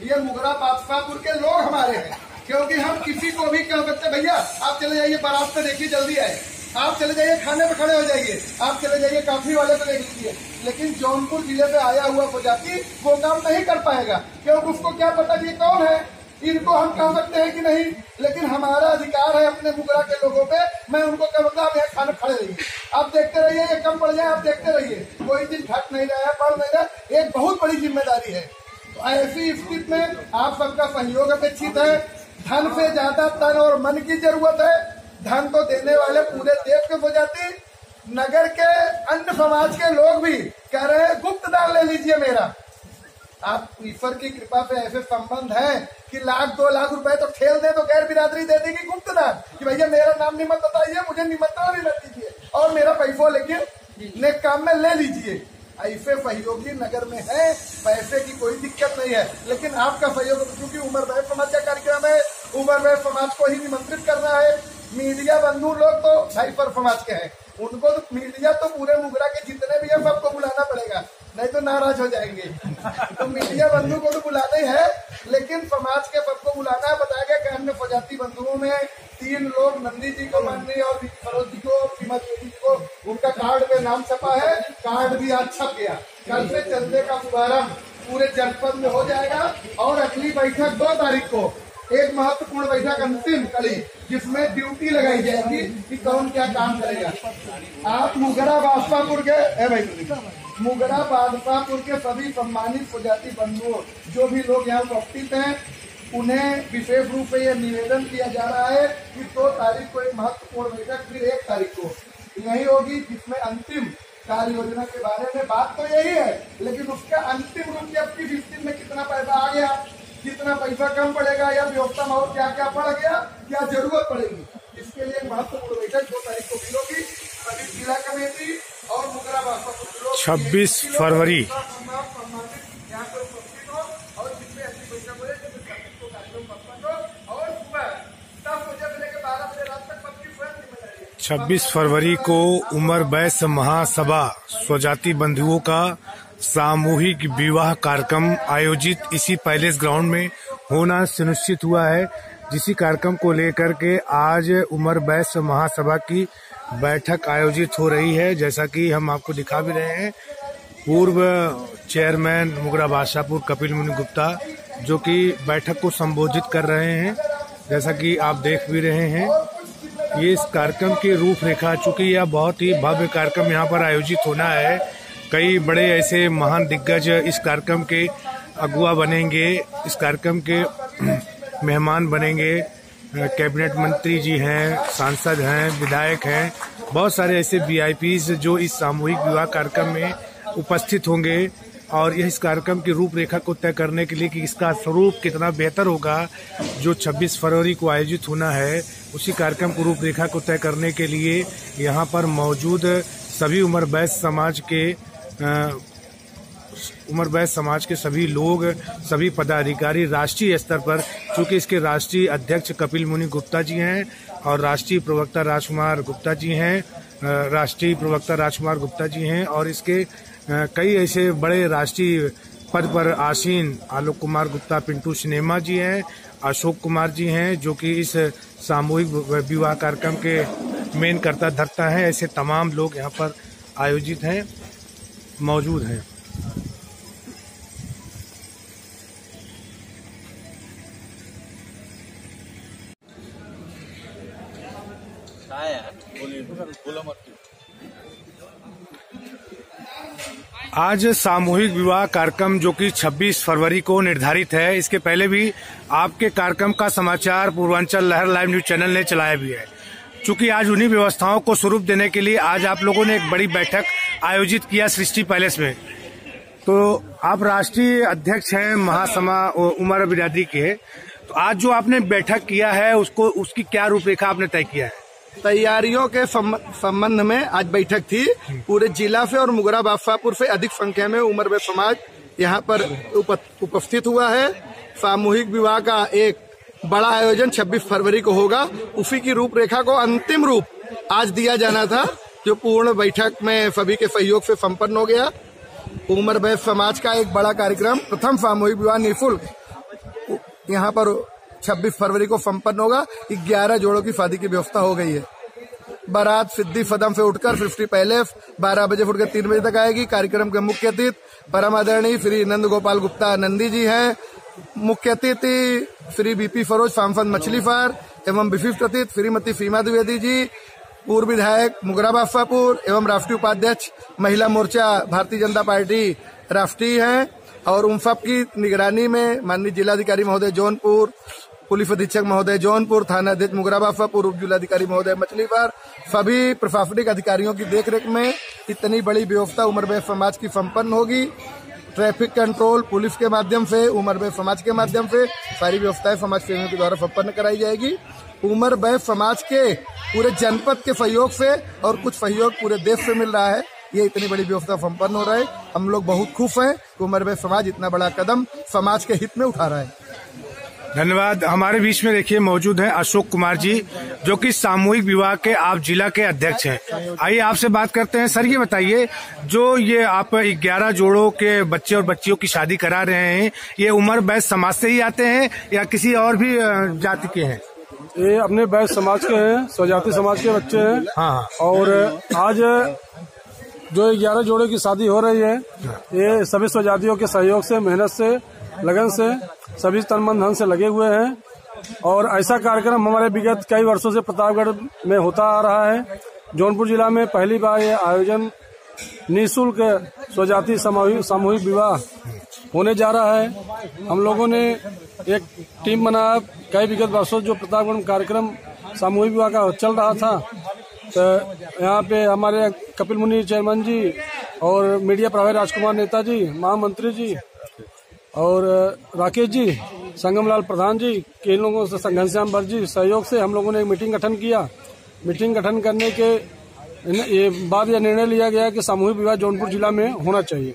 ये मुगरा बादशाहपुर के लोग हमारे हैं, क्योंकि हम किसी को भी कह सकते भैया आप चले जाइए बारात पे देखिए जल्दी आए, आप चले जाइए खाने पे खड़े हो जाइए, आप चले जाइए काफी वाले पे देख लीजिए, लेकिन जौनपुर जिले पे आया हुआ प्रजाति वो काम नहीं कर पाएगा, क्योंकि उसको क्या पता ये कौन है, इनको हम कह सकते हैं कि नहीं, लेकिन हमारा अधिकार है अपने मुगरा के लोगों पे। मैं उनको कहूँगा आप यहाँ खाने खड़े रहिए, आप देखते रहिए, ये कम पड़ जाए आप देखते रहिए, कोई चीज घट नहीं रहा है, बढ़ नहीं रहा, एक बहुत बड़ी जिम्मेदारी है। तो ऐसी स्थिति में आप सबका सहयोग अपेक्षित है। धन से ज्यादा तन और मन की जरूरत है। धन तो देने वाले पूरे देश के प्रजाति, नगर के अन्य समाज के लोग भी कह रहे हैं गुप्त दान ले लीजिए मेरा। आप ईश्वर की कृपा से ऐसे संबंध है कि 1-2 लाख रुपए तो ठेल दे तो गैर बिरादरी दे देगी गुप्त दान कि भैया मेरा नाम निमंत्रण बताइए, मुझे निमंत्रण भी मत दीजिए और मेरा पैसा लेके नेक काम में ले लीजिए। ऐसे सहयोगी नगर में है, पैसे की कोई दिक्कत नहीं है, लेकिन आपका सहयोग, क्योंकि उमर भाई समाज का कार्यक्रम है, उमर भाई समाज को ही निमंत्रित करना है। मीडिया बंधु लोग तो भाई पर समाज के हैं, उनको तो मीडिया तो पूरे मुगरा के जितने भी है सबको बुलाना पड़ेगा, नहीं तो नाराज हो जाएंगे। तो मीडिया बंधु को तो बुलाना ही है, लेकिन समाज के सबको बुलाना है। बताया गया कि अन्य प्रजाति बंधुओं में 3 लोग, नंदी जी को, माननीय और सरोज जी को, सीमा देवी जी को, उनका कार्ड में नाम छपा है, कार्ड भी आज छप गया। कल से चंदे का शुभारंभ पूरे जनपद में हो जाएगा और अगली बैठक 2 तारीख को एक महत्वपूर्ण बैठक अंतिम कड़ी, जिसमें ड्यूटी लगाई जाएगी कि कौन क्या काम करेगा। आप मुगरा बादशाहपुर के मुगरा बादशाहपुर के सभी सम्मानित प्रजाति बंधुओं, जो भी लोग यहाँ उपस्थित हैं, उन्हें विशेष रूप से यह निवेदन किया जा रहा है कि 2 तारीख को एक महत्वपूर्ण बैठक फिर 1 तारीख को यही होगी, जिसमें अंतिम कार्य योजना के बारे में बात तो यही है, लेकिन उसका अंतिम रूप अब की स्थिति में कितना पैसा आ गया, कितना पैसा कम पड़ेगा, या व्यवस्था में और क्या क्या पड़ गया, क्या जरूरत पड़ेगी, इसके लिए महत्वपूर्ण बैठक 2 तारीख को भी होगी। सभी जिला कमेटी और मुगरा बादशाहपुर 26 फरवरी यहाँ पर उपस्थित हो और जिसमें अच्छी बैठक हो कार्यक्रम और सुबह 10 बजे से लेकर 12 बजे रात तक सबकी स्वयं जिम्मेदारी है। 26 फरवरी को उमर बैस महासभा स्वजाति बंधुओं का सामूहिक विवाह कार्यक्रम आयोजित इसी पैलेस ग्राउंड में होना सुनिश्चित हुआ है, जिसी कार्यक्रम को लेकर के आज उमर बैस महासभा की बैठक आयोजित हो रही है। जैसा कि हम आपको दिखा भी रहे हैं, पूर्व चेयरमैन मुगरा बादशाहपुर कपिल मुनि गुप्ता जो कि बैठक को संबोधित कर रहे हैं, जैसा कि आप देख भी रहे हैं। ये इस कार्यक्रम की रूपरेखा, चूंकि यह बहुत ही भव्य कार्यक्रम यहाँ पर आयोजित होना है, कई बड़े ऐसे महान दिग्गज इस कार्यक्रम के अगुवा बनेंगे, इस कार्यक्रम के मेहमान बनेंगे। कैबिनेट मंत्री जी हैं, सांसद हैं, विधायक हैं, बहुत सारे ऐसे वीआईपीज जो इस सामूहिक विवाह कार्यक्रम में उपस्थित होंगे और इस कार्यक्रम की रूपरेखा को तय करने के लिए कि इसका स्वरूप कितना बेहतर होगा, जो 26 फरवरी को आयोजित होना है, उसी कार्यक्रम को रूपरेखा को तय करने के लिए यहाँ पर मौजूद सभी उमर बैस समाज के सभी लोग, सभी पदाधिकारी राष्ट्रीय स्तर पर, चूंकि इसके राष्ट्रीय अध्यक्ष कपिल मुनि गुप्ता जी हैं और राष्ट्रीय प्रवक्ता राजकुमार गुप्ता जी हैं और इसके कई ऐसे बड़े राष्ट्रीय पद पर आसीन आलोक कुमार गुप्ता, पिंटू सिनेमा जी हैं, अशोक कुमार जी हैं, जो कि इस सामूहिक विवाह कार्यक्रम के मेन कर्ता धर्ता हैं। ऐसे तमाम लोग यहाँ पर आयोजित हैं, मौजूद हैं। आज सामूहिक विवाह कार्यक्रम जो कि 26 फरवरी को निर्धारित है, इसके पहले भी आपके कार्यक्रम का समाचार पूर्वांचल लहर लाइव न्यूज चैनल ने चलाया भी है। चूंकि आज उन्हीं व्यवस्थाओं को स्वरूप देने के लिए आज आप लोगों ने एक बड़ी बैठक आयोजित किया सृष्टि पैलेस में। तो आप राष्ट्रीय अध्यक्ष हैं महासभा उमर बिरादरी के, तो आज जो आपने बैठक किया है उसकी क्या रूपरेखा आपने तय किया है? तैयारियों के संबंध में आज बैठक थी। पूरे जिला से और मुगरा बादशाहपुर से अधिक संख्या में उमर बैस समाज यहाँ पर उपस्थित हुआ है। सामूहिक विवाह का एक बड़ा आयोजन 26 फरवरी को होगा, उसी की रूपरेखा को अंतिम रूप आज दिया जाना था, जो पूर्ण बैठक में सभी के सहयोग से संपन्न हो गया। उमर बैस समाज का एक बड़ा कार्यक्रम, प्रथम सामूहिक विवाह निःशुल्क यहाँ पर 26 फरवरी को संपन्न होगा। 11 जोड़ों की शादी की व्यवस्था हो गई है। बारात सिद्धि फदम से उठकर 50 पैलेस 12 बजे फुटकर 3 बजे तक आएगी। कार्यक्रम के मुख्य अतिथि परम आदरणीय श्री नंद गोपाल गुप्ता नंदी जी हैं। मुख्य अतिथि श्री बीपी फरोज सांसद मछली फार एवं विशिष्ट अतिथि श्रीमती सीमा द्विवेदी जी, पूर्व विधायक मुगरा बादशाहपुर एवं राष्ट्रीय उपाध्यक्ष महिला मोर्चा भारतीय जनता पार्टी राष्ट्रीय हैं। और उन सब की निगरानी में माननीय जिलाधिकारी महोदय जौनपुर, पुलिस अधीक्षक महोदय जौनपुर, थाना अध्यक्ष मुगरा बादशाहपुर, उप जिलाधिकारी महोदय मछली फार, सभी प्रशासनिक अधिकारियों की देखरेख में इतनी बड़ी व्यवस्था उमर बैस समाज की संपन्न होगी। ट्रैफिक कंट्रोल पुलिस के माध्यम से, उमर बैस समाज के माध्यम से सारी व्यवस्थाएं समाज सेवियों के द्वारा संपन्न कराई जाएगी। उमर बैस समाज के पूरे जनपद के सहयोग से और कुछ सहयोग पूरे देश से मिल रहा है। ये इतनी बड़ी व्यवस्था संपन्न हो रहा है। हम लोग बहुत खुश हैं कि उमर बैस समाज इतना बड़ा कदम समाज के हित में उठा रहा है। धन्यवाद। हमारे बीच में देखिए मौजूद हैं अशोक कुमार जी, जो कि सामूहिक विवाह के आप जिला के अध्यक्ष हैं। आइए आपसे बात करते हैं। सर ये बताइए, जो ये आप 11 जोड़ों के बच्चे और बच्चियों की शादी करा रहे हैं, ये उमर बैस समाज से ही आते हैं या किसी और भी जाति के हैं? ये अपने बैस समाज के हैं, स्वजाति समाज के बच्चे हैं। हाँ। और आज जो 11 जोड़े की शादी हो रही है, ये सभी स्वजातियों के सहयोग से, मेहनत से, लगन से, सभी तन मन धन से लगे हुए हैं। और ऐसा कार्यक्रम हमारे विगत कई वर्षों से प्रतापगढ़ में होता आ रहा है। जौनपुर जिला में पहली बार ये आयोजन निःशुल्क स्वजाति सामूहिक विवाह होने जा रहा है। हम लोगों ने एक टीम बनाया। कई विगत वर्षों जो प्रतापगढ़ में कार्यक्रम सामूहिक विवाह का चल रहा था, तो यहाँ पे हमारे कपिल मुनि चेयरमैन जी और मीडिया प्रभारी राजकुमार नेताजी, महामंत्री जी और राकेश जी, संगम लाल प्रधान जी के, इन लोगों से घनश्याम भट्ट जी सहयोग से हम लोगों ने एक मीटिंग गठन किया। मीटिंग गठन करने के ये बाद यह निर्णय लिया गया कि सामूहिक विवाह जौनपुर जिला में होना चाहिए।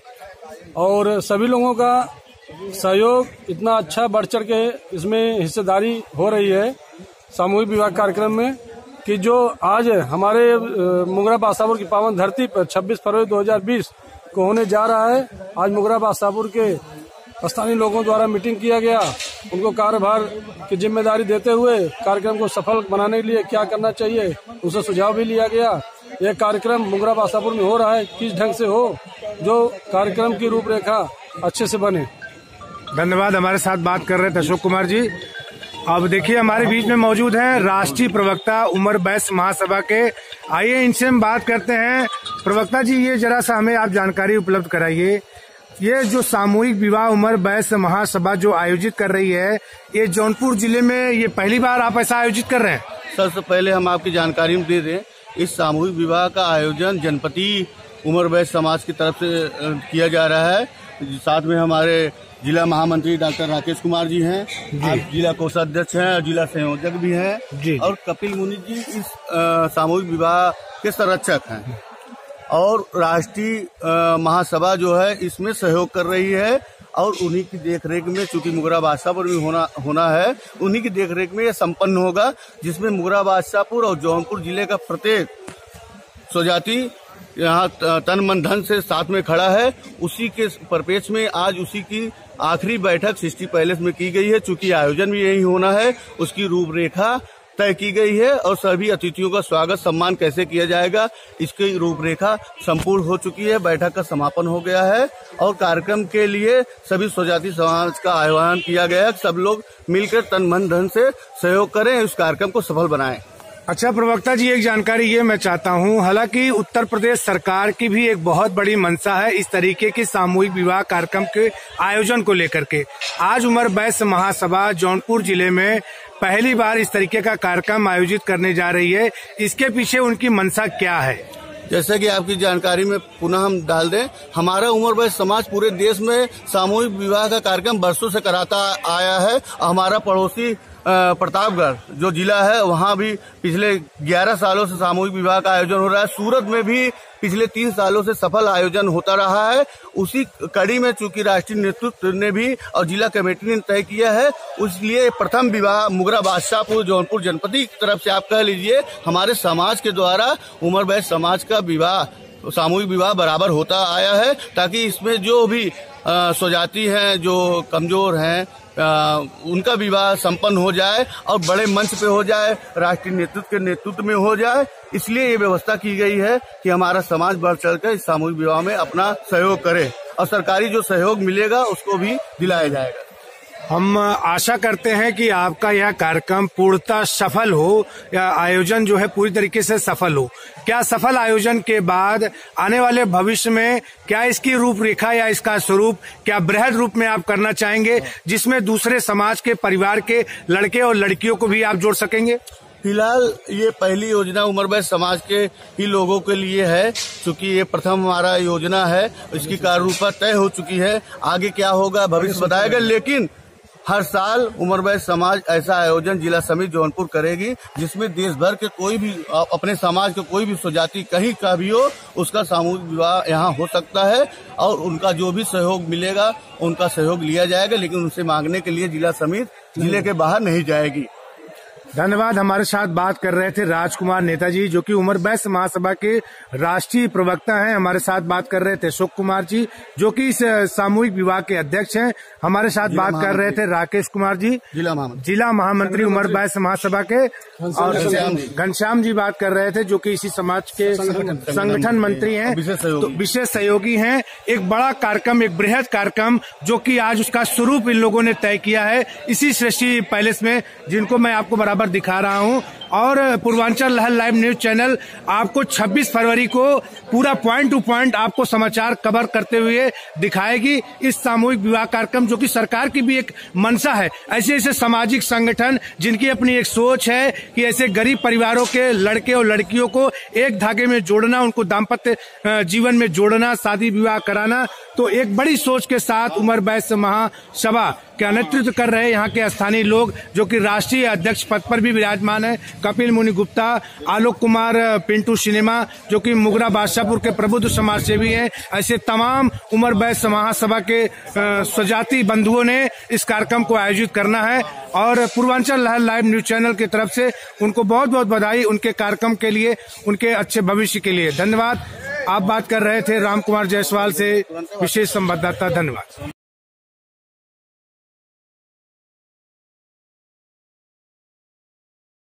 और सभी लोगों का सहयोग इतना अच्छा बढ़ चढ़ के इसमें हिस्सेदारी हो रही है सामूहिक विवाह कार्यक्रम में, कि जो आज हमारे मुगरा बादशाहपुर की पावन धरती पर 26 फरवरी 2020 को होने जा रहा है। आज मुगरा बादशाहपुर के स्थानीय लोगों द्वारा मीटिंग किया गया। उनको कार्यभार की जिम्मेदारी देते हुए कार्यक्रम को सफल बनाने के लिए क्या करना चाहिए, उनसे सुझाव भी लिया गया। यह कार्यक्रम मुगरा बादशाहपुर में हो रहा है, किस ढंग से हो, जो कार्यक्रम की रूपरेखा अच्छे से बने। धन्यवाद। हमारे साथ बात कर रहे थे अशोक कुमार जी। अब देखिए हमारे बीच में मौजूद हैं राष्ट्रीय प्रवक्ता उमर बैस महासभा के। आइए इनसे हम बात करते हैं। प्रवक्ता जी, ये जरा सा हमें आप जानकारी उपलब्ध कराइए। ये जो सामूहिक विवाह उमर बैस महासभा जो आयोजित कर रही है, ये जौनपुर जिले में ये पहली बार आप ऐसा आयोजित कर रहे हैं? सबसे पहले हम आपकी जानकारी दे दें, इस सामूहिक विवाह का आयोजन जनपति उमर बैस समाज की तरफ से किया जा रहा है। साथ में हमारे जिला महामंत्री डॉक्टर राकेश कुमार जी हैं, आप जिला कोषाध्यक्ष हैं और जिला संयोजक भी हैं, और कपिल मुनि जी इस सामूहिक विवाह के संरक्षक हैं। और राष्ट्रीय महासभा जो है इसमें सहयोग कर रही है, और उन्हीं की देखरेख में, चूंकि मुगरा बादशाहपुर में होना है, उन्हीं की देखरेख में यह संपन्न होगा, जिसमें मुगरा बादशाहपुर और जौनपुर जिले का प्रत्येक स्वजाति यहाँ तन मन धन से साथ में खड़ा है। उसी के परिप्रेक्ष्य में आज उसी की आखिरी बैठक 60 पैलेस में की गई है। चूंकि आयोजन भी यही होना है, उसकी रूपरेखा तय की गई है और सभी अतिथियों का स्वागत सम्मान कैसे किया जाएगा, इसकी रूपरेखा संपूर्ण हो चुकी है। बैठक का समापन हो गया है और कार्यक्रम के लिए सभी स्वजाति समाज का आह्वान किया गया है। सब लोग मिलकर तन मन धन से सहयोग करें, इस कार्यक्रम को सफल बनाएं। अच्छा प्रवक्ता जी, एक जानकारी ये मैं चाहता हूँ, हालांकि उत्तर प्रदेश सरकार की भी एक बहुत बड़ी मंशा है इस तरीके के सामूहिक विवाह कार्यक्रम के आयोजन को लेकर के। आज उमर बैस महासभा जौनपुर जिले में पहली बार इस तरीके का कार्यक्रम आयोजित करने जा रही है, इसके पीछे उनकी मंशा क्या है? जैसे कि आपकी जानकारी में पुनः हम डाल दें, हमारा उमर बैस समाज पूरे देश में सामूहिक विवाह का कार्यक्रम बरसों से कराता आया है। हमारा पड़ोसी प्रतापगढ़ जो जिला है, वहाँ भी पिछले 11 सालों से सामूहिक विवाह का आयोजन हो रहा है। सूरत में भी पिछले 3 सालों से सफल आयोजन होता रहा है। उसी कड़ी में चूंकि राष्ट्रीय नेतृत्व ने भी और जिला कमेटी ने तय किया है, इसलिए प्रथम विवाह मुगरा बादशाहपुर जौनपुर जनपद की तरफ से आप कह लीजिए हमारे समाज के द्वारा उमर बैस समाज का विवाह सामूहिक विवाह बराबर होता आया है, ताकि इसमें जो भी स्वजाति हैं, जो कमजोर हैं, उनका विवाह संपन्न हो जाए और बड़े मंच पे हो जाए, राष्ट्रीय नेतृत्व के नेतृत्व में हो जाए। इसलिए ये व्यवस्था की गई है कि हमारा समाज बढ़ चढ़कर इस सामूहिक विवाह में अपना सहयोग करे और सरकारी जो सहयोग मिलेगा उसको भी दिलाया जाएगा। हम आशा करते हैं कि आपका यह कार्यक्रम पूर्णतः सफल हो, या आयोजन जो है पूरी तरीके से सफल हो। क्या सफल आयोजन के बाद आने वाले भविष्य में क्या इसकी रूपरेखा या इसका स्वरूप क्या बृहद रूप में आप करना चाहेंगे, जिसमें दूसरे समाज के परिवार के लड़के और लड़कियों को भी आप जोड़ सकेंगे? फिलहाल ये पहली योजना उमरबैस समाज के ही लोगों के लिए है, क्योंकि ये प्रथम हमारा योजना है। इसकी कार्यरूपता तय हो चुकी है, आगे क्या होगा भविष्य बताएगा। लेकिन हर साल उमरबैस समाज ऐसा आयोजन जिला समिति जौनपुर करेगी जिसमें देश भर के कोई भी अपने समाज के कोई भी स्वजाति कहीं का भी हो, उसका सामूहिक विवाह यहाँ हो सकता है और उनका जो भी सहयोग मिलेगा उनका सहयोग लिया जाएगा। लेकिन उनसे मांगने के लिए जिला समिति जिले के बाहर नहीं जाएगी। धन्यवाद। हमारे साथ बात कर रहे थे राजकुमार नेताजी, जो कि उमरबैस महासभा के राष्ट्रीय प्रवक्ता हैं। हमारे साथ बात कर रहे थे अशोक कुमार जी, जो कि इस सामूहिक विवाह के अध्यक्ष हैं। हमारे साथ बात कर रहे थे राकेश कुमार जी, जिला महामंत्री उमरबैस महासभा के, और घनश्याम जी बात कर रहे थे, जो कि इसी समाज के संगठन मंत्री हैं, तो विशेष सहयोगी हैं। एक बड़ा कार्यक्रम, एक बृहद कार्यक्रम, जो कि आज उसका स्वरूप इन लोगों ने तय किया है इसी सृष्टि पैलेस में, जिनको मैं आपको बराबर दिखा रहा हूं। और पूर्वांचल लहर लाइव न्यूज चैनल आपको 26 फरवरी को पूरा पॉइंट टू पॉइंट आपको समाचार कवर करते हुए दिखाएगी इस सामूहिक विवाह कार्यक्रम, जो कि सरकार की भी एक मंशा है। ऐसे ऐसे सामाजिक संगठन जिनकी अपनी एक सोच है कि ऐसे गरीब परिवारों के लड़के और लड़कियों को एक धागे में जोड़ना, उनको दाम्पत्य जीवन में जोड़ना, शादी विवाह कराना, तो एक बड़ी सोच के साथ उमरबैस महासभा का नेतृत्व कर रहे यहाँ के स्थानीय लोग, जो कि राष्ट्रीय अध्यक्ष पद पर भी विराजमान है, कपिल मुनि गुप्ता, आलोक कुमार पिंटू सिनेमा, जो कि मुगरा बादशाहपुर के प्रबुद्ध समाज सेवी हैं। ऐसे तमाम उमरबैस महासभा के स्वजाति बंधुओं ने इस कार्यक्रम को आयोजित करना है और पूर्वांचल लहर लाइव न्यूज चैनल की तरफ से उनको बहुत बहुत बधाई, उनके कार्यक्रम के लिए, उनके अच्छे भविष्य के लिए। धन्यवाद। आप बात कर रहे थे राम कुमार जायसवाल से, विशेष संवाददाता। धन्यवाद।